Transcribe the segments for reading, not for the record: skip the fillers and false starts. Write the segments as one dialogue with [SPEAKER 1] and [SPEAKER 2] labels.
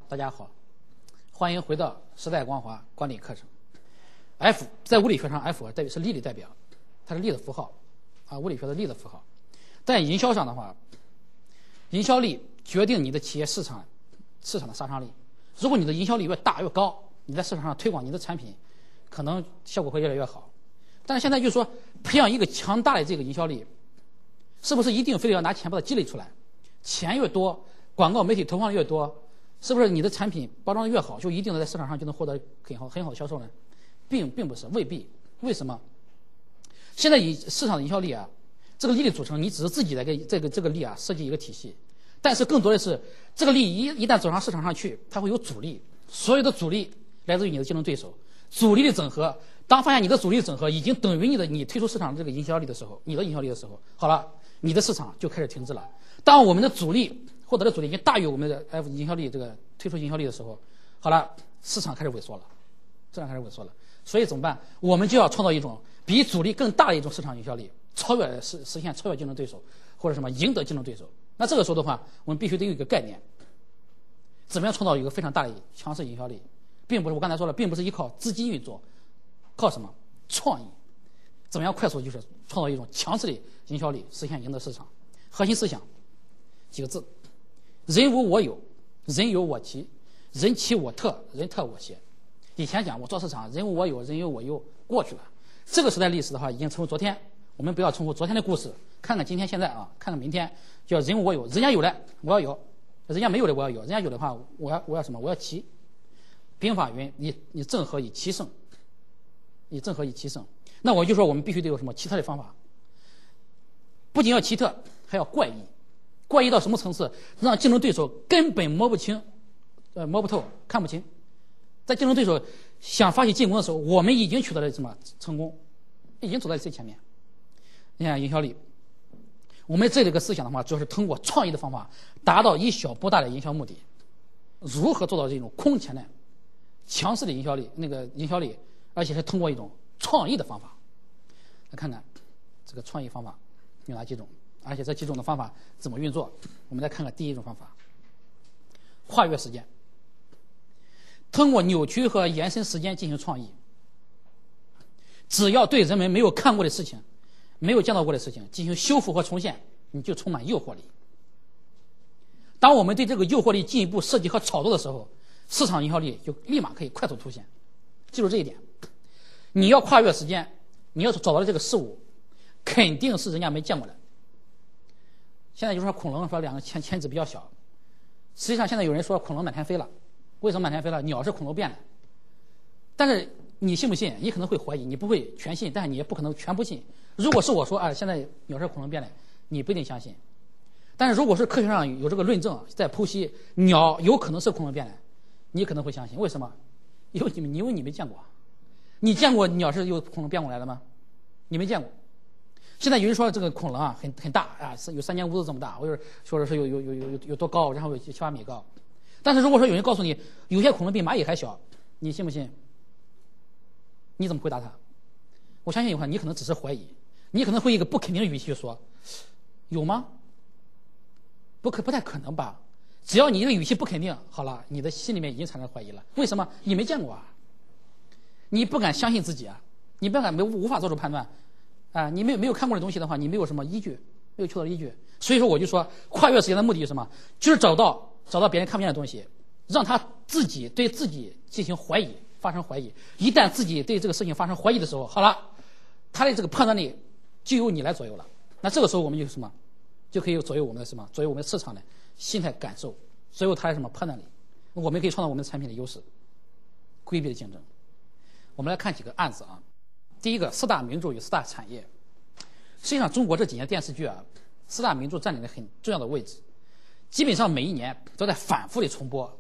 [SPEAKER 1] 大家好，欢迎回到时代光华管理课程。F 在物理学上 ，F 是力的代表，它是力的符号啊，物理学的力的符号。在营销上的话，营销力决定你的企业市场的杀伤力。如果你的营销力越大越高，你在市场上推广你的产品，可能效果会越来越好。但是现在就是说，培养一个强大的这个营销力，是不是一定非得要拿钱把它积累出来？钱越多，广告媒体投放的越多，是不是你的产品包装的越好，就一定在市场上就能获得很好的销售呢？并不是，未必。为什么？现在以市场的营销力啊，这个力的组成，你只是自己来给这个力啊设计一个体系，但是更多的是这个力一旦走上市场上去，它会有阻力，所有的阻力来自于你的竞争对手，阻力的整合。当发现你的阻力整合已经等于你推出市场这个营销力的时候，你的营销力的时候，好了，你的市场就开始停滞了。当我们的阻力获得的阻力已经大于我们的 F 营销力这个推出营销力的时候，好了，市场开始萎缩了，所以怎么办？我们就要创造一种比阻力更大的一种市场营销力，实现超越竞争对手，或者什么赢得竞争对手。那这个时候的话，我们必须得有一个概念，怎么样创造一个非常大的强势营销力，并不是我刚才说了，并不是依靠资金运作，靠什么？创意。怎么样快速就是创造一种强势的营销力，实现赢得市场？核心思想几个字：人无我有，人有我齐，人齐我特，人特我协。以前讲我做市场，人无我有，人有我优，过去了。这个时代历史的话，已经成为昨天。我们不要重复昨天的故事，看看今天现在啊，看看明天。叫人无我有，人家有的我要有，人家没有的我要有，人家有的话我要什么？我要齐。兵法云：你正合以奇胜，你正合以奇胜。那我就说我们必须得有什么奇特的方法，不仅要奇特，还要怪异。怪异到什么层次？让竞争对手根本摸不清，摸不透，看不清。在竞争对手想发起进攻的时候，我们已经取得了什么成功，已经走在最前面。你看营销力，我们这个思想的话，主要是通过创意的方法，达到以小博大的营销目的。如何做到这种空前的、强势的营销力？而且是通过一种创意的方法。来看看这个创意方法有哪几种，而且这几种的方法怎么运作？我们来看看第一种方法：跨越时间。通过扭曲和延伸时间进行创意，只要对人们没有看过的事情、没有见到过的事情进行修复和重现，你就充满诱惑力。当我们对这个诱惑力进一步设计和炒作的时候，市场营销力就立马可以快速凸显。记住这一点，你要跨越时间，你要找到的这个事物，肯定是人家没见过的。现在就说恐龙说两个钳子比较小，实际上现在有人说恐龙满天飞了。为什么满天飞了？鸟是恐龙变的。但是你信不信？你可能会怀疑，你不会全信，但是你也不可能全不信。如果是我说啊，现在鸟是恐龙变的，你不一定相信。但是如果是科学上有这个论证在剖析鸟有可能是恐龙变的，你可能会相信。为什么？因为你没见过。你见过鸟是由恐龙变过来的吗？你没见过。现在有人说这个恐龙啊很大啊，有3间屋子这么大，或者说是有多高，然后有7、8米高。但是如果说有人告诉你有些恐龙比蚂蚁还小，你信不信？你怎么回答他？我相信的话，你可能只是怀疑，你可能会一个不肯定的语气说：“有吗？不太可能吧？”只要你这个语气不肯定，好了，你的心里面已经产生怀疑了。为什么？你没见过啊，你不敢相信自己啊，你无法做出判断啊，你没有看过的东西的话，你没有什么依据，没有确凿的依据。所以说，我就说跨越时间的目的是什么？就是找到别人看不见的东西，让他自己对自己进行怀疑，发生怀疑。一旦自己对这个事情发生怀疑的时候，好了，他的这个判断力就由你来左右了。那这个时候我们就什么，就可以左右我们的什么，左右我们市场的心态感受，左右他的什么判断力。我们可以创造我们的产品的优势，规避的竞争。我们来看几个案子啊。第一个，4大名著与4大产业。实际上，中国这几年电视剧啊，4大名著占领了很重要的位置。基本上每一年都在反复的重播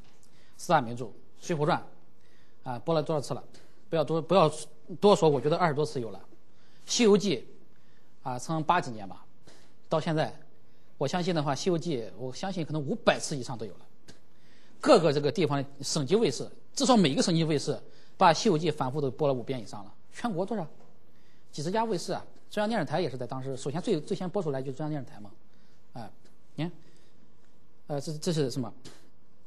[SPEAKER 1] 4大名著，《水浒传》啊播了多少次了？不要多说，我觉得20多次有了。《西游记》啊，从80几年吧，到现在，我相信的话，《西游记》我相信可能500次以上都有了。各个这个地方的省级卫视，至少每一个省级卫视把《西游记》反复都播了5遍以上了。全国多少？几十家卫视啊，中央电视台也是在当时首先最先播出来就是中央电视台嘛，你看。这是什么？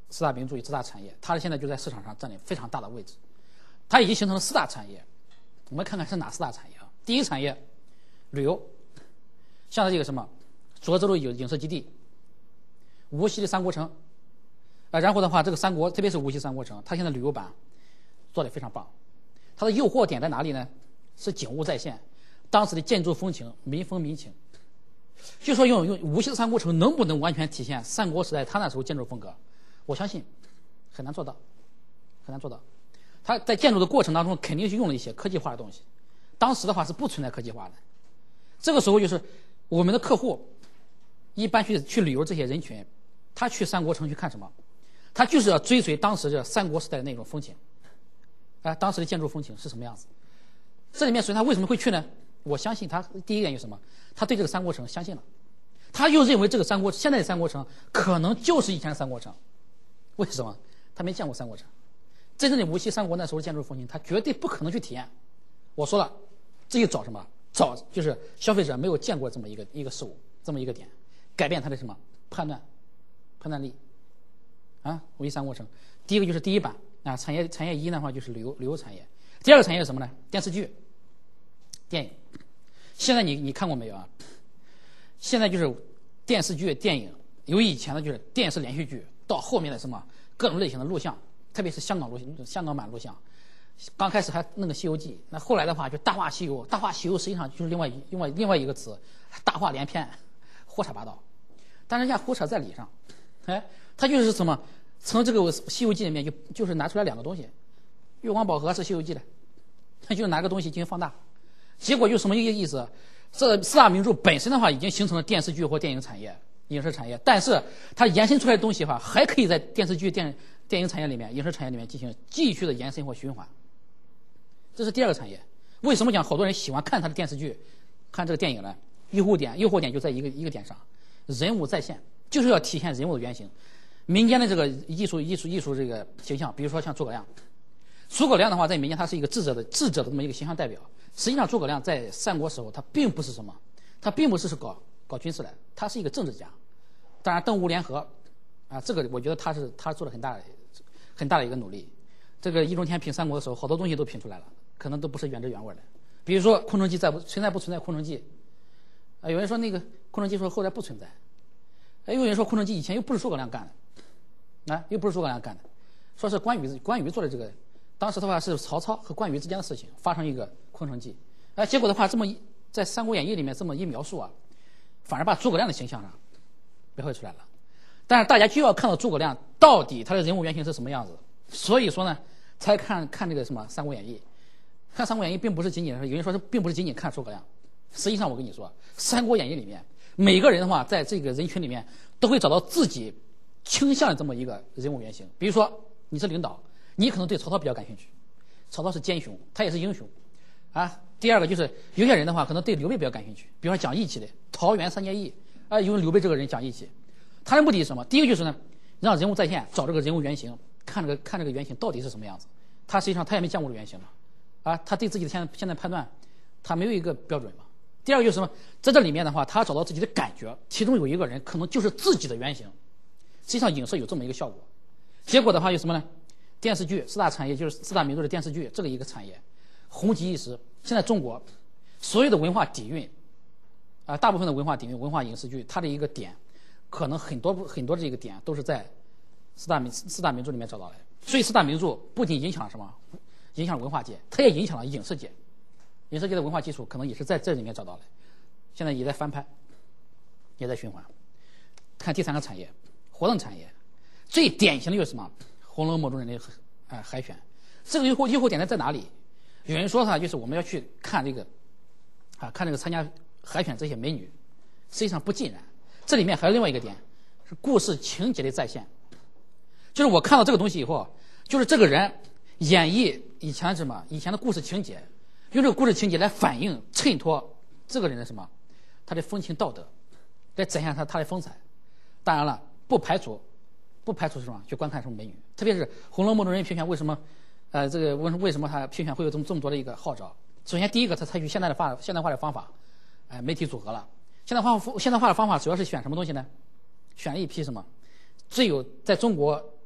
[SPEAKER 1] 四大名著与四大产业，它现在就在市场上占领非常大的位置，它已经形成了四大产业。我们看看是哪四大产业啊？第一产业，旅游，像这个什么，涿州的影视基地，无锡的三国城，然后的话，这个三国，特别是无锡三国城，它现在旅游版做得非常棒。它的诱惑点在哪里呢？是景物再现，当时的建筑风情、民风民情。就说用无锡的三国城能不能完全体现三国时代他那时候建筑风格？我相信很难做到，很难做到。他在建筑的过程当中肯定是用了一些科技化的东西，当时的话是不存在科技化的。这个时候就是我们的客户一般去旅游这些人群，他去三国城去看什么？他就是要追随当时这三国时代的那种风情，当时的建筑风情是什么样子？这里面，所以他为什么会去呢？我相信他第一点是什么？他对这个三国城相信了，他又认为这个现在的三国城可能就是以前的三国城。为什么？他没见过三国城，真正的无锡三国那时候的建筑风情，他绝对不可能去体验。我说了，这就找什么？找就是消费者没有见过这么一个事物，这么一个点，改变他的什么判断力无锡三国城。第一个就是第一版产业一的话就是旅游产业。第二个产业是什么呢？电视剧、电影。现在你看过没有啊？现在就是电视剧、电影，由以前的就是电视连续剧，到后面的什么各种类型的录像，特别是香港版录像。刚开始还那个《西游记》，那后来的话就《大话西游》。《大话西游》实际上就是另外一个词，大话连篇，胡扯八道。但是人家胡扯在理上，他就是什么？从这个《西游记》里面就是拿出来两个东西，月光宝盒是《西游记》的，他就拿个东西进行放大，结果就什么意思？这四大名著本身的话已经形成了电视剧或电影产业、影视产业，但是它延伸出来的东西的话，还可以在电视剧、电影产业里面、影视产业里面进行继续的延伸或循环。这是第二个产业。为什么讲好多人喜欢看他的电视剧、看这个电影呢？诱惑点就在一个点上，人物再现，就是要体现人物的原型。民间的这个艺术这个形象，比如说像诸葛亮。诸葛亮的话，在民间他是一个智者的这么一个形象代表。实际上，诸葛亮在三国时候，他并不是什么，他并不是搞军事的，他是一个政治家。当然，邓吴联合，这个我觉得他做了很大的一个努力。这个易中天评三国的时候，好多东西都评出来了，可能都不是原汁原味的。比如说空城计存在不存在空城计？有人说那个空城计说后来不存在，有人说空城计以前又不是诸葛亮干的，又不是诸葛亮干的，说是关羽做的这个。当时的话是曹操和关羽之间的事情，发生一个空城计，结果的话在《三国演义》里面这么一描述反而把诸葛亮的形象描绘出来了。但是大家就要看到诸葛亮到底他的人物原型是什么样子，所以说呢，才看这个什么《三国演义》。看《三国演义》并不是仅仅有人说是并不是仅仅看诸葛亮，实际上我跟你说，《三国演义》里面每个人的话，在这个人群里面都会找到自己倾向的这么一个人物原型。比如说你是领导。你可能对曹操比较感兴趣，曹操是奸雄，他也是英雄，第二个就是有些人的话可能对刘备比较感兴趣，比方说讲义气的桃园三结义，因为刘备这个人讲义气，他的目的是什么？第一个就是呢，让人物再现，找这个人物原型，看这个原型到底是什么样子。他实际上他也没见过这个原型嘛，他对自己的现在判断，他没有一个标准嘛。第二个就是什么？在这里面的话，他找到自己的感觉，其中有一个人可能就是自己的原型。实际上影射有这么一个效果，结果的话有什么呢？电视剧四大产业就是四大名著的电视剧，这个一个产业红极一时。现在中国所有的文化底蕴，大部分的文化底蕴、文化影视剧，它的一个点，可能很多这个点都是在四大名著里面找到的。所以四大名著不仅影响什么，影响文化界，它也影响了影视界。影视界的文化基础可能也是在这里面找到的，现在也在翻拍，也在循环。看第三个产业，活动产业，最典型的就是什么？《红楼梦》中的那个海选，这个诱惑点在哪里？有人说就是我们要去看这个看这个参加海选这些美女，实际上不尽然。这里面还有另外一个点，是故事情节的再现。就是我看到这个东西以后，就是这个人演绎以前的故事情节，用这个故事情节来反映衬托这个人的什么，他的风情道德，来展现他的风采。当然了，不排除什么去观看什么美女，特别是《红楼梦》中人评选为什么，为什么他评选会有这么多的一个号召？首先第一个，他采取现代化的方法，媒体组合了。现代化的方法主要是选什么东西呢？选了一批什么最有在中国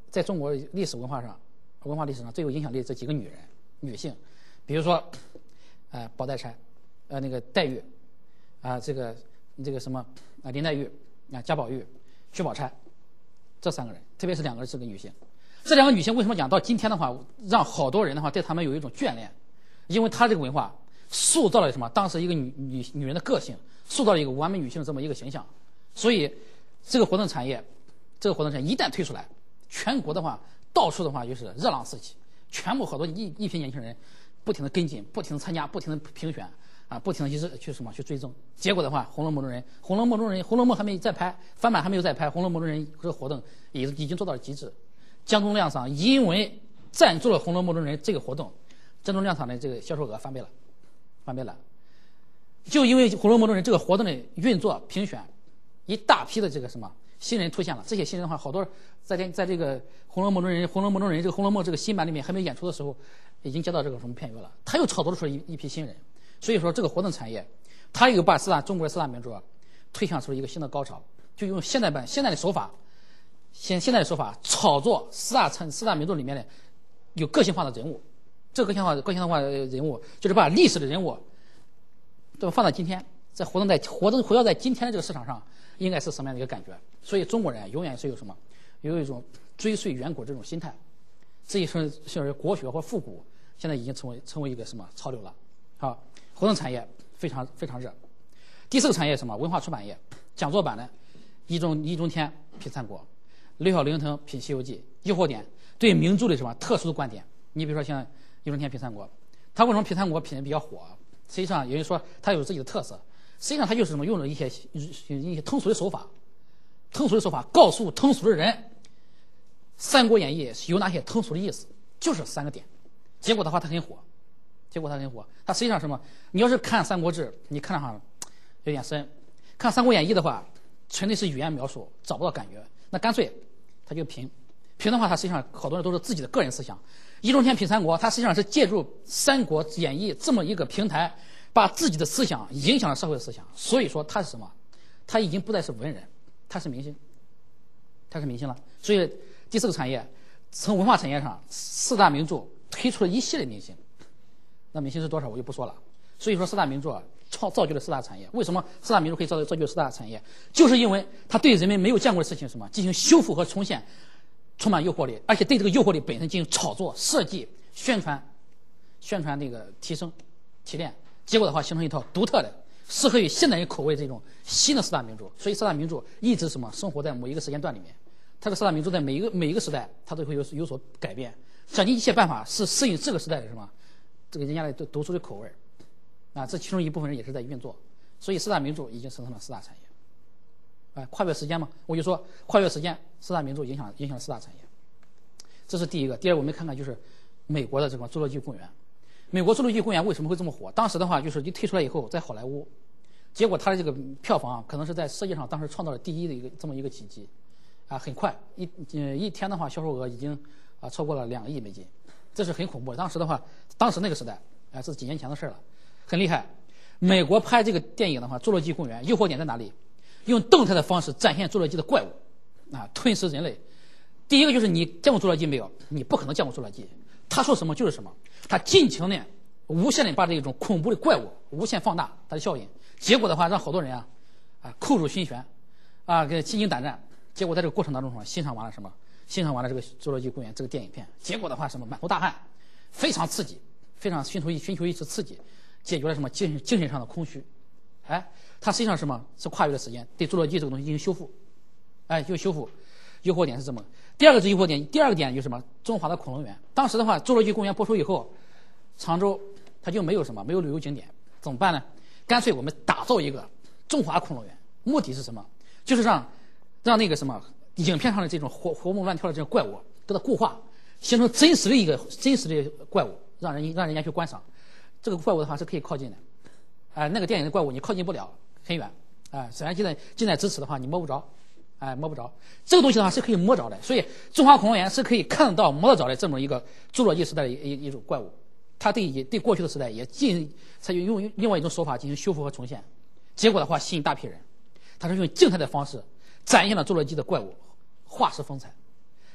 [SPEAKER 1] 在中国历史文化历史上最有影响力的这几个女性，比如说，宝黛钗，那个黛玉，这个什么林黛玉，贾宝玉，薛宝钗，这3个人，特别是2个这个女性，这2个女性为什么讲到今天的话，让好多人的话对她们有一种眷恋，因为她这个文化塑造了什么？当时一个女人的个性，塑造了一个完美女性的这么一个形象，所以这个活动产业一旦推出来，全国的话到处的话就是热浪四起，全部好多一批年轻人不停的跟进，不停的参加，不停的评选不停的去追踪，结果的话，《红楼梦》还没再拍，翻版还没有再拍，《红楼梦》中人这个活动已经做到了极致。江中亮厂因为赞助了《红楼梦》中人这个活动，江中亮厂的这个销售额翻倍了。就因为《红楼梦》中人这个活动的运作评选，一大批的这个什么新人出现了。这些新人的话，好多在这个《红楼梦》中人这个《红楼梦》这个新版里面还没演出的时候，已经接到这个什么片约了。他又炒作出了一批新人。所以说，这个活动产业，它又把中国的4大名著推向出了一个新的高潮，就用现代的手法，现代的手法炒作四大名著里面的有个性化的人物。这个个性化的人物，就是把历史的人物都放到今天，活跃在今天的这个市场上，应该是什么样的一个感觉？所以中国人永远是有一种追随远古这种心态。这一是国学或复古，现在已经成为一个什么潮流了？好。活动产业非常非常热。第4个产业是什么？文化出版业。讲座版的易中天品三国，刘晓龄腾品西游记，诱惑点对名著的什么特殊的观点。你比如说像易中天品三国，他为什么品三国品的比较火？实际上有人说他有自己的特色，实际上他就是什么用了一些通俗的手法，告诉通俗的人，《三国演义》有哪些通俗的意思，就是3个点。结果的话，他很火。它实际上什么？你要是看《三国志》，你看上有点深；看《三国演义》的话，纯粹是语言描述，找不到感觉。那干脆他就评的话，他实际上好多人都是自己的个人思想。易中天品三国，他实际上是借助《三国演义》这么一个平台，把自己的思想影响了社会的思想。所以说他是什么？他已经不再是文人，他是明星了。所以第4个产业，从文化产业上，4大名著推出了一系列明星。那明星是多少我就不说了。所以说4大名著造就了4大产业。为什么4大名著可以造就4大产业？就是因为它对人们没有见过的事情什么进行修复和重现，充满诱惑力，而且对这个诱惑力本身进行炒作、设计、宣传那个提升、提炼，结果的话形成一套独特的、适合于现代人口味这种新的4大名著。所以4大名著一直什么生活在某一个时间段里面，它的4大名著在每一个时代它都会有所改变，想尽一切办法是适应这个时代的什么。这个人家的读书的口味这其中一部分人也是在运作，所以4大名著已经形成了4大产业。跨越时间嘛，我就说跨越时间，4大名著影响了4大产业。这是第一个。第二，我们看看就是美国的这个《侏罗纪公园》。美国《侏罗纪公园》为什么会这么火？当时的话就是一推出来以后，在好莱坞，结果它的这个票房可能是在世界上当时创造了第一的这么一个奇迹很快一天的话销售额已经超过了2亿美金。这是很恐怖的。当时那个时代是几年前的事了，很厉害。美国拍这个电影的话，《侏罗纪公园》诱惑点在哪里？用动态的方式展现侏罗纪的怪物吞噬人类。第一个就是你见过侏罗纪没有？你不可能见过侏罗纪，他说什么就是什么，他尽情的、无限的把这种恐怖的怪物无限放大它的效应，结果的话让好多人扣入心弦给心惊胆战。结果在这个过程当中欣赏完了这个《侏罗纪公园》这个电影片，结果的话什么满头大汗，非常刺激，非常寻求一次刺激，解决了什么精神上的空虚。它实际上什么是跨越的时间，对侏罗纪这个东西进行修复，修复。诱惑点是这么。第二个是诱惑点，第2个点就是什么？中华的恐龙园。当时的话，《侏罗纪公园》播出以后，常州它就没有旅游景点，怎么办呢？干脆我们打造一个中华恐龙园，目的是什么？就是让那个什么。影片上的这种活蹦乱跳的这种怪物，给它固化，形成真实的怪物，让人家去观赏。这个怪物的话是可以靠近的，那个电影的怪物你靠近不了，很远，虽然近在咫尺的话你摸不着，摸不着。这个东西的话是可以摸着的，所以中华恐龙园是可以看得到、摸得着的这么一个侏罗纪时代的一种怪物。它对过去的时代也采用另外一种手法进行修复和重现，结果的话吸引大批人。它是用静态的方式展现了侏罗纪的怪物。化石风采，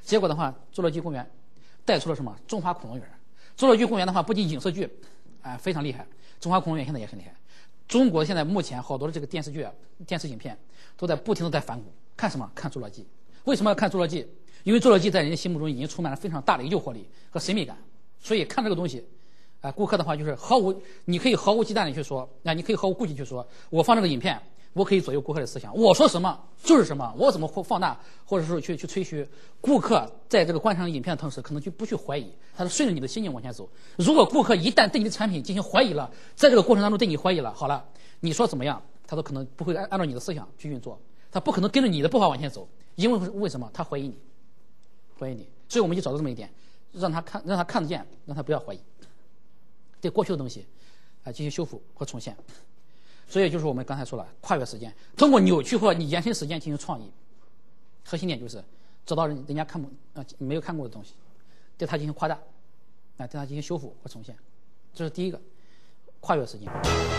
[SPEAKER 1] 结果的话，侏罗纪公园带出了什么？中华恐龙园。侏罗纪公园的话，不仅影视剧非常厉害，中华恐龙园现在也是厉害。中国现在目前好多的这个电视剧、电视影片都在不停的在反骨，看什么？看侏罗纪。为什么要看侏罗纪？因为侏罗纪在人家心目中已经充满了非常大的诱惑力和神秘感，所以看这个东西，顾客的话就是你可以毫无忌惮的去说，你可以毫无顾忌去说，我放这个影片，我可以左右顾客的思想，我说什么就是什么，我怎么放大或者说去吹嘘，顾客在这个观赏影片的同时，可能就不去怀疑，他是顺着你的心情往前走。如果顾客一旦对你的产品进行怀疑了，在这个过程当中对你怀疑了，好了，你说怎么样，他都可能不会按照你的思想去运作，他不可能跟着你的步伐往前走，因为什么？他怀疑你。所以我们就找到这么一点，让他看得见，让他不要怀疑，对过去的东西进行修复和重现。所以就是我们刚才说了，跨越时间，通过扭曲或你延伸时间进行创意。核心点就是找到人家没有看过的东西，对它进行夸大，对它进行修复和重现。这是第一个，跨越时间。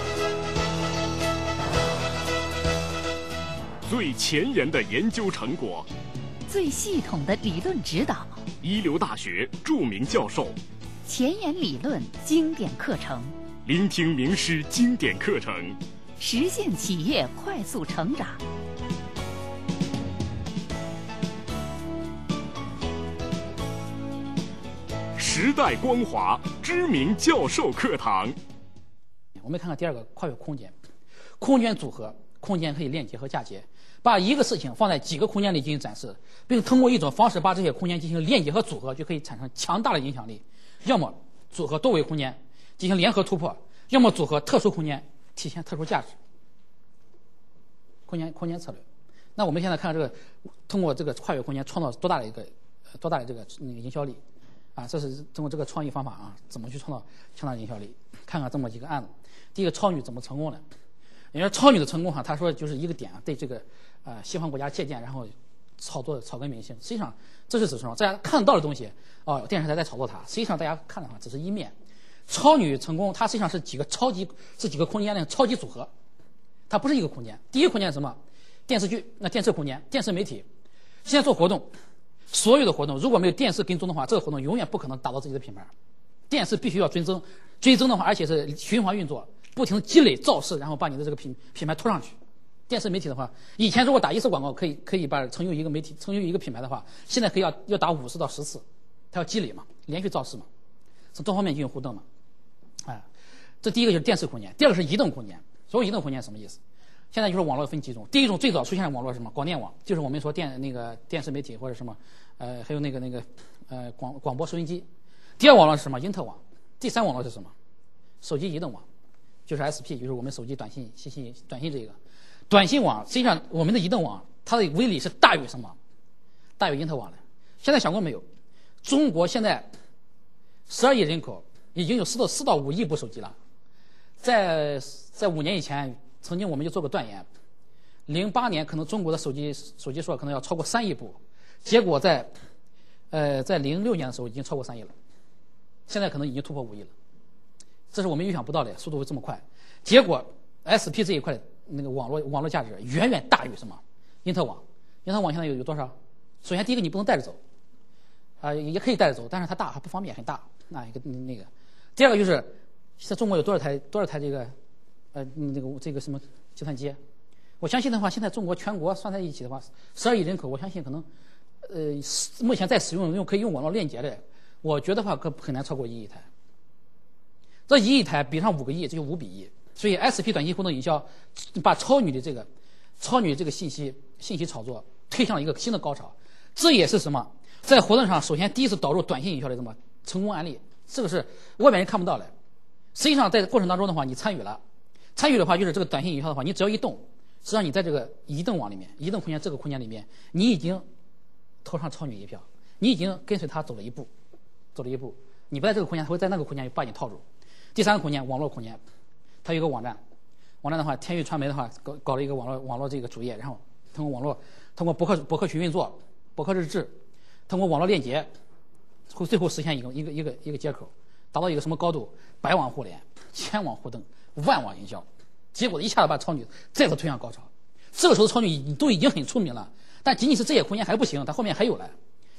[SPEAKER 2] 最前沿的研究成果，
[SPEAKER 3] 最系统的理论指导，
[SPEAKER 2] 一流大学著名教授，
[SPEAKER 3] 前沿理论经典课程，
[SPEAKER 2] 聆听名师经典课程，
[SPEAKER 3] 实现企业快速成长。
[SPEAKER 2] 时代光华知名教授课堂。
[SPEAKER 1] 我们看看第二个，跨越空间。空间组合，空间可以链接和嫁接，把一个事情放在几个空间里进行展示，并通过一种方式把这些空间进行链接和组合，就可以产生强大的影响力。要么组合多维空间进行联合突破，要么组合特殊空间体现特殊价值。空间策略。那我们现在看这个，通过这个跨越空间创造多大的这个营销力这是通过这个创意方法怎么去创造强大的营销力？看看这么几个案子。第一个，超女怎么成功的？人家超女的成功他说就是一个点对这个西方国家借鉴，然后炒作明星。实际上这是指什么？大家看得到的东西电视台在炒作它，实际上大家看的话只是一面。超女成功，它实际上是几个空间的超级组合，它不是一个空间。第一个空间是什么？电视剧，电视空间，电视媒体。现在做活动，所有的活动如果没有电视跟踪的话，这个活动永远不可能打造自己的品牌。电视必须要追踪的话，而且是循环运作，不停积累造势，然后把你的这个品牌拖上去。电视媒体的话，以前如果打一次广告可以把成就一个媒体，成就一个品牌的话，现在可以要打50到10次，它要积累嘛，连续造势嘛，从多方面进行互动嘛。这第一个就是电视空间，第二个是移动空间。所谓移动空间什么意思？现在就是网络分几种，第一种最早出现的网络是什么？广电网，就是我们说电视媒体或者什么还有广播收音机。第二网络是什么？因特网。第三网络是什么？手机移动网，就是 SP， 就是我们手机短信这个短信网。实际上我们的移动网它的威力是大于什么？大于因特网的。现在想过没有？中国现在12亿人口，已经有4到5亿部手机了。在5年以前，曾经我们就做过断言，08年可能中国的手机数可能要超过3亿部，结果在06年的时候已经超过3亿了，现在可能已经突破5亿了，这是我们预想不到的，速度会这么快。结果 SP 这一块那个网络价值远远大于什么？因特网。因特网现在有多少？首先第一个你不能带着走，也可以带着走，但是它大还不方便，很大那个。第二个就是在中国有多少台这个这个什么计算机？我相信的话，现在中国全国算在一起的话，12亿人口，我相信可能目前在使用可以用网络链接的，我觉得话可很难超过1亿台。这1亿台比上5个亿，这就5比1。所以 SP 短信互动营销把超女的这个信息炒作推向了一个新的高潮。这也是什么？在活动上首先第一次导入短信营销的什么成功案例，这个是外面人看不到的。实际上在过程当中的话，你参与的话，就是这个短信营销的话，你只要一动，实际上你在这个移动网里面，移动空间这个空间里面，你已经投上超女一票，你已经跟随他走了一步，你不在这个空间，他会在那个空间把你套住。第三个空间，网络空间，它有一个网站的话，天域传媒的话搞了一个网络这个主页，然后通过博客群运作，博客日志，通过网络链接，最后实现一个接口，达到一个什么高度？100网互联、1000网互动、万网营销，结果一下子把超女再次推向高潮。这个时候超女都已经很出名了，但仅仅是这些空间还不行，它后面还有了。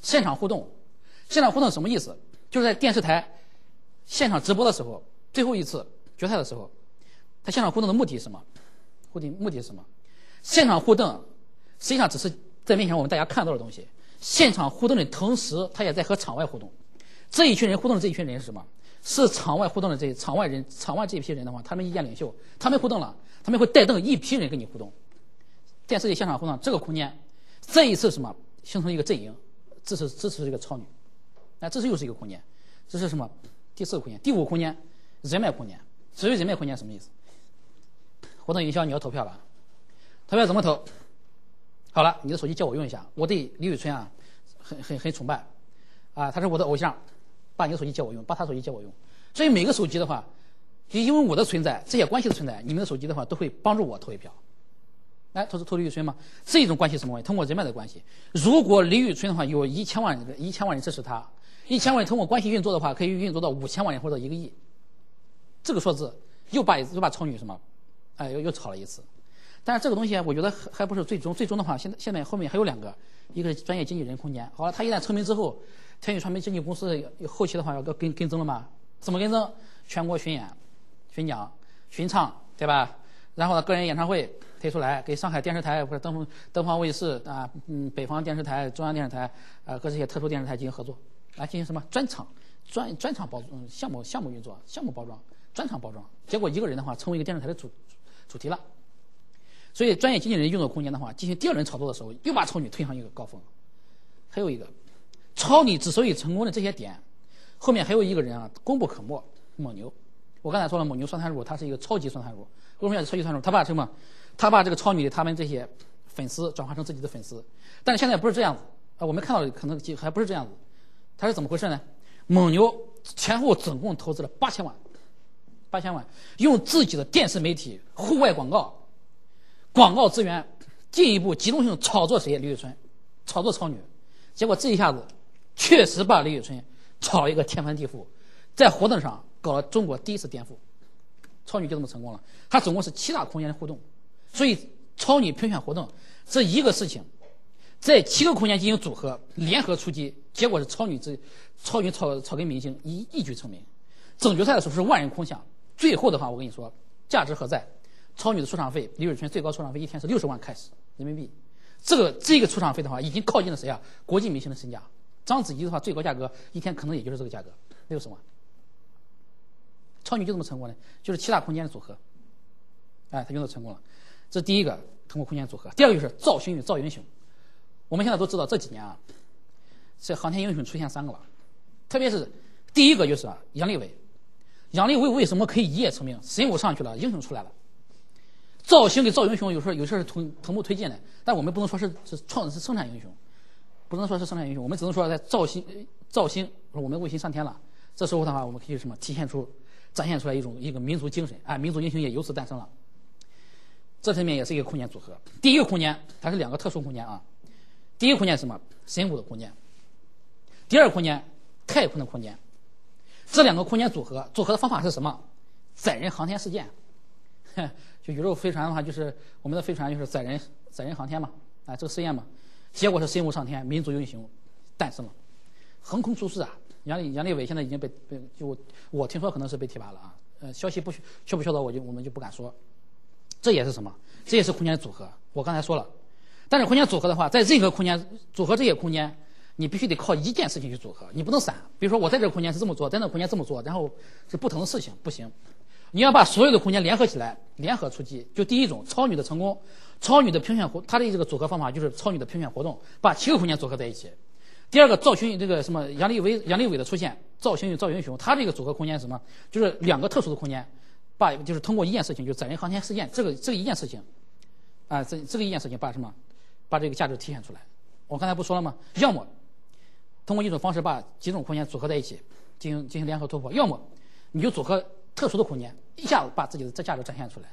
[SPEAKER 1] 现场互动。现场互动什么意思？就是在电视台现场直播的时候，最后一次决赛的时候，他现场互动的目的是什么？目的是什么？现场互动实际上只是在面前我们大家看到的东西。现场互动的同时，他也在和场外互动。这一群人互动的这一群人是什么？是场外互动的场外这一批人的话，他们意见领袖，他们互动了，他们会带动一批人跟你互动。电视里现场互动这个空间，这一次什么形成一个阵营，支持这个超女，这是又是一个空间，这是什么？第4个空间，第5个空间，人脉空间。所谓人脉空间什么意思？活动营销你要投票了，投票怎么投？好了，你的手机借我用一下，我对李宇春啊很崇拜啊，他是我的偶像，把你的手机借我用，把他手机借我用。所以每个手机的话，因为我的存在，这些关系的存在，你们的手机的话都会帮助我投一票。投李宇春嘛，这一种关系什么关系？通过人脉的关系。如果李宇春的话有1000万人支持他，1000万人通过关系运作的话，可以运作到5000万人或者1个亿。这个数字又把超女什么，又炒了一次。但是这个东西我觉得还不是最终的话，现在后面还有2个，一个是专业经纪人空间。好了，他一旦成名之后，天宇传媒经纪公司后期的话要跟踪了吗？怎么跟踪？全国巡演、巡讲、巡唱，对吧？然后呢，个人演唱会推出来，给上海电视台或者东方卫视啊，北方电视台、中央电视台和这些特殊电视台进行合作，来进行什么专场包项目运作、项目包装、专场包装。结果一个人的话成为一个电视台的主题了。所以专业经纪人运作空间的话，进行第2轮炒作的时候，又把超女推上一个高峰。还有一个，超女之所以成功的这些点，后面还有一个人啊，功不可没，蒙牛。我刚才说了，蒙牛酸菜乳，他是一个超级酸菜乳。为什么要超级酸菜乳？他把什么？他把这个超女的他们这些粉丝转化成自己的粉丝。但是现在不是这样子啊，我们看到的可能还不是这样子。他是怎么回事呢？蒙牛前后总共投资了8000万，用自己的电视媒体、户外广告资源进一步集中性炒作谁？李宇春，炒作超女。结果这一下子确实把李宇春炒了一个天翻地覆，在活动上搞了中国第一次颠覆。超女就这么成功了。它总共是7大空间的互动，所以超女评选活动这一个事情，在7个空间进行组合，联合出击，结果是超女草根明星一举成名。总决赛的时候是万人空巷，最后的话我跟你说，价值何在？超女的出场费，李宇春最高出场费一天是60万开始人民币。这个出场费的话，已经靠近了谁啊？国际明星的身价。章子怡的话，最高价格一天可能也就是这个价格，60万。超女就这么成功呢？就是7大空间的组合，他运作成功了。这是第一个，通过空间组合。第二个就是造星与造英雄。我们现在都知道这几年啊，这航天英雄出现3个了，特别是第一个就是杨利伟。杨利伟为什么可以一夜成名？神武上去了，英雄出来了。造星跟造英雄有时候是同步推进的，但我们不能说是生产英雄，不能说是生产英雄，我们只能说在造星，我们卫星上天了。这时候的话，我们可以什么展现出来一个民族精神民族英雄也由此诞生了。这里面也是一个空间组合。第一个空间它是2个特殊空间啊，第一个空间是什么？神武的空间。第二个空间太空的空间。这2个空间组合的方法是什么？载人航天事件。就宇宙飞船的话，就是我们的飞船就是载人航天嘛，这个实验嘛，结果是神武上天，民族英雄诞生了，横空出世啊！杨利伟现在已经我听说可能是被提拔了啊，消息确不确凿我们就不敢说。这也是什么？这也是空间组合。我刚才说了，但是空间组合的话，在任何空间组合这些空间，你必须得靠一件事情去组合，你不能散。比如说我在这个空间是这么做，在那个空间这么做，然后是不同的事情，不行。你要把所有的空间联合起来，联合出击。就第一种，超女的成功，超女的评选它的这个组合方法就是超女的评选活动，把7个空间组合在一起。第二个，造星这个什么杨利伟的出现，造星与造英雄，它这个组合空间是什么？就是2个特殊的空间，就是通过一件事情，就是载人航天事件这一件事情，这个一件事情把这个价值体现出来。我刚才不说了吗？要么通过一种方式把几种空间组合在一起，进行联合突破；要么你就组合特殊的空间，一下子把自己的这价值展现出来，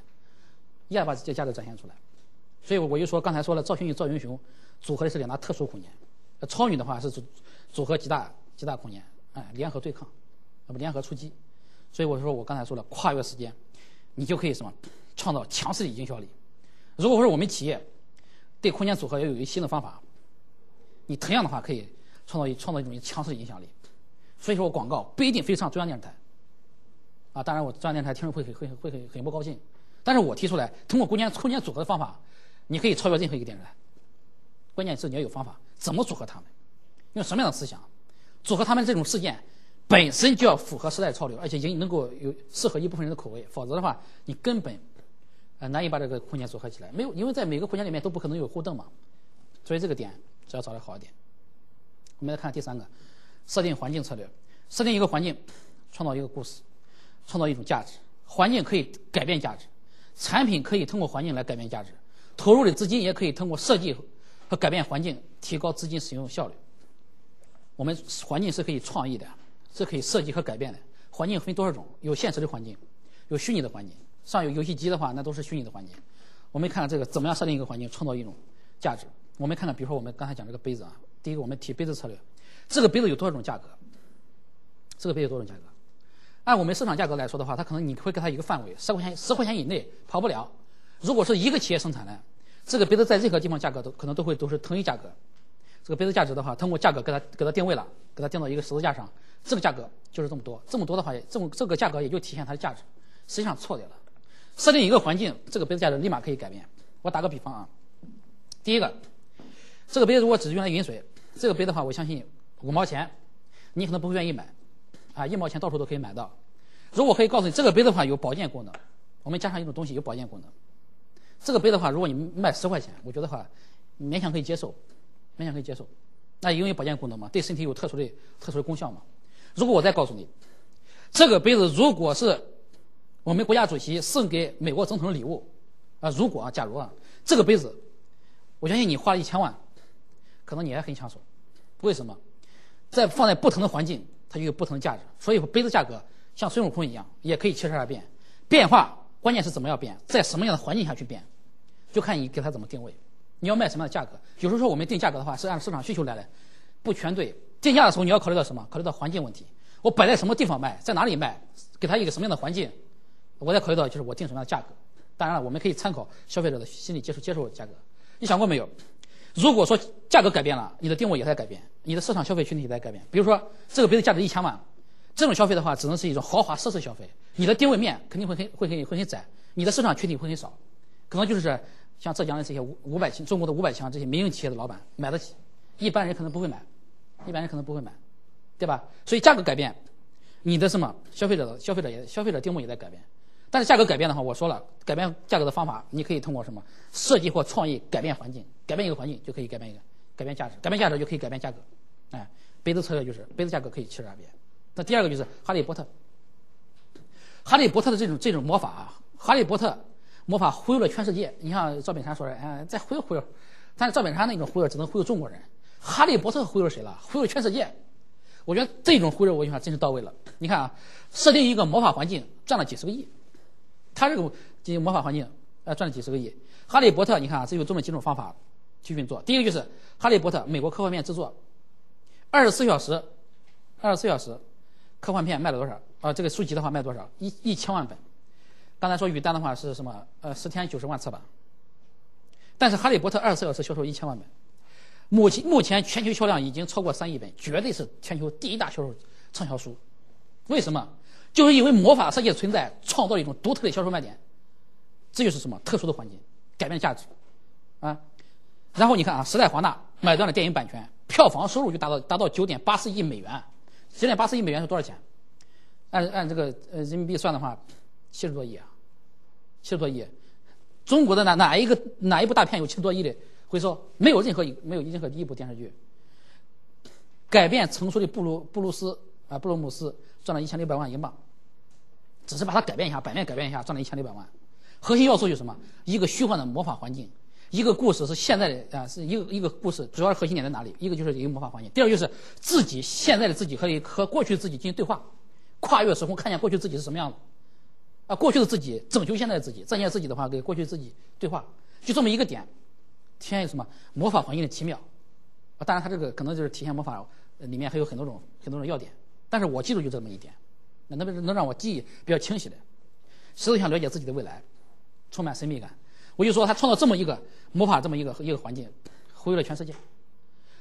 [SPEAKER 1] 所以我就说刚才说了，造星与造英雄组合的是2大特殊空间。超女的话是组合几大空间，联合对抗，联合出击。所以我说我刚才说了，跨越时间，你就可以什么创造强势的营销力。如果说我们企业对空间组合要有一个新的方法，你同样的话可以创造一种强势的影响力。所以说，广告不一定非上中央电视台，啊，当然我中央电视台听着会很不高兴，但是我提出来，通过空间组合的方法，你可以超越任何一个电视台。关键是你要有方法，怎么组合他们，用什么样的思想，组合他们这种事件本身就要符合时代潮流，而且能够有适合一部分人的口味，否则的话，你根本难以把这个空间组合起来。没有，因为在每个空间里面都不可能有互动嘛，所以这个点只要找得好一点。我们来看第3个，设定环境策略。设定一个环境，创造一个故事，创造一种价值。环境可以改变价值，产品可以通过环境来改变价值，投入的资金也可以通过设计和改变环境提高资金使用效率。我们环境是可以创意的，是可以设计和改变的。环境分多少种？有现实的环境，有虚拟的环境。上有游戏机的话，那都是虚拟的环境。我们看看这个怎么样设定一个环境，创造一种价值。我们看看，比如说我们刚才讲这个杯子啊，第一个我们提杯子策略，这个杯子有多少种价格？这个杯子有多少种价格？按我们市场价格来说的话，它可能你会给它一个范围，10块钱以内跑不了。如果是一个企业生产的，这个杯子在任何地方价格可能都是同一价格。这个杯子价值的话，通过价格给它定位了，给它定到一个十字架上，这个价格就是这么多。这么多的话，这个价格也就体现它的价值。实际上错掉了。设定一个环境，这个杯子价值立马可以改变。我打个比方啊，第一个，这个杯子如果只是用来饮水，这个杯的话，我相信5毛钱，你可能不会愿意买，啊，1毛钱到处都可以买到。如果可以告诉你这个杯的话有保健功能，我们加上一种东西有保健功能，这个杯的话，如果你卖10块钱，我觉得话勉强可以接受，勉强可以接受。那因为保健功能嘛，对身体有特殊的功效嘛。如果我再告诉你，这个杯子如果是我们国家主席送给美国总统的礼物，假如这个杯子，我相信你花了1000万，可能你还很抢手。为什么？放在不同的环境，它就有不同的价值。所以杯子价格像孙悟空一样，也可以72变。变化关键是怎么样变，在什么样的环境下去变，就看你给它怎么定位。你要卖什么样的价格？有时候我们定价格的话是按市场需求来的，不全对。定价的时候你要考虑到什么？考虑到环境问题。我摆在什么地方卖，在哪里卖，给它一个什么样的环境，我再考虑到就是我定什么样的价格。当然了，我们可以参考消费者的心理接受价格。你想过没有？如果说价格改变了，你的定位也在改变，你的市场消费群体也在改变。比如说这个杯子价值1000万，这种消费的话只能是一种豪华奢侈消费，你的定位面肯定会很窄，你的市场群体会很少，可能就是像浙江的这些中国的500强这些民营企业的老板买得起，一般人可能不会买，对吧？所以价格改变，你的消费者定位也在改变。但是价格改变的话，我说了，改变价格的方法，你可以通过设计或创意改变环境，改变一个环境就可以改变价值，改变价值就可以改变价格。哎，杯子策略就是杯子价格可以72变。那第二个就是哈利波特的这种魔法啊，哈利波特魔法忽悠了全世界。你像赵本山说的，再忽悠，但是赵本山那种忽悠只能忽悠中国人，哈利波特忽悠全世界。我觉得这种忽悠我觉得真是到位了。你看啊，设定一个魔法环境赚了几十个亿，他这个魔法环境赚了几十个亿。哈利波特你看啊，这有这么几种方法去运作。第一个就是哈利波特美国科幻片制作，24小时科幻片卖了多少啊？这个书籍的话卖多少？1000万本。刚才说语单的话是10天90万册吧。但是哈利波特24小时销售1000万本，目前全球销量已经超过3亿本，绝对是全球第1大畅销书。为什么？就是因为魔法世界的存在，创造了一种独特的销售卖点。这就是特殊的环境，改变价值啊。然后你看啊，时代华纳买断了电影版权，票房收入就达到9.84亿美元。9.84亿美元是多少钱？按这个人民币算的话，70多亿啊，70多亿。中国的哪一部大片有70多亿的回收？没有任何第一部电视剧。改变成熟的布鲁姆斯赚了1600万英镑，只是把它改变一下，版面改变一下，赚了1600万。核心要素就是什么？一个虚幻的魔法环境。一个故事是现在的是一个故事，主要是核心点在哪里？一个就是一个魔法环境，第二个就是现在的自己可以和过去的自己进行对话，跨越时空，看见过去自己是什么样子，啊，过去的自己拯救现在的自己，现在自己的话给过去自己对话，就这么一个点，体现魔法环境的奇妙。当然，它这个可能就是体现魔法里面还有很多种要点，但是我记住就这么一点，能让我记忆比较清晰的。实际想了解自己的未来，充满神秘感。我就说他创造这么一个魔法，这么一个环境，忽悠了全世界。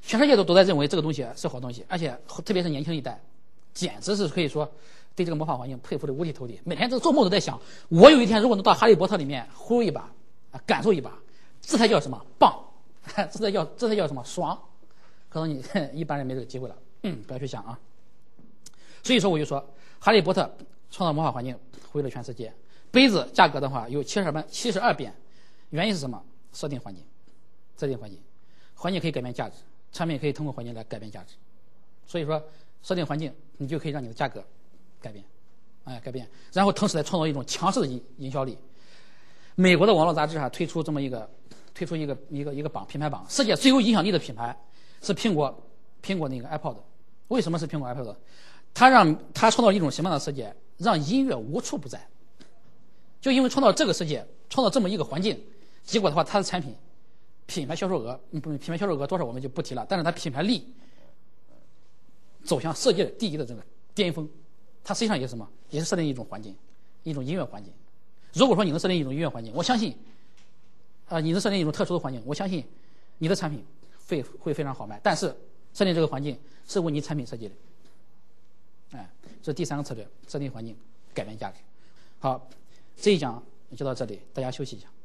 [SPEAKER 1] 全世界都在认为这个东西是好东西，而且特别是年轻一代，简直是可以说对这个魔法环境佩服的五体投地。每天做梦都在想，我有一天如果能到哈利波特里面忽悠一把感受一把，这才叫什么棒，这才叫什么爽。可能你一般人没这个机会了，不要去想啊。所以说我就说，哈利波特创造魔法环境忽悠了全世界。杯子价格的话有72变，原因是什么？设定环境，环境可以改变价值，产品可以通过环境来改变价值。所以说，设定环境，你就可以让你的价格改变，然后同时来创造一种强势的营销力。美国的网络杂志推出一个品牌榜，世界最有影响力的品牌是苹果那个 iPod。为什么是苹果 iPod？ 它创造一种什么样的世界？让音乐无处不在。就因为创造这个世界，创造这么一个环境，结果的话，它的产品品牌销售额多少我们就不提了，但是它品牌力走向世界第一的这个巅峰。它实际上也是什么？也是设定一种环境，一种音乐环境。如果说你能设定一种音乐环境，我相信你能设定一种特殊的环境，我相信你的产品会非常好卖。但是设定这个环境是为你产品设计的，这是第3个策略，设定环境改变价值。好，这一讲就到这里，大家休息一下。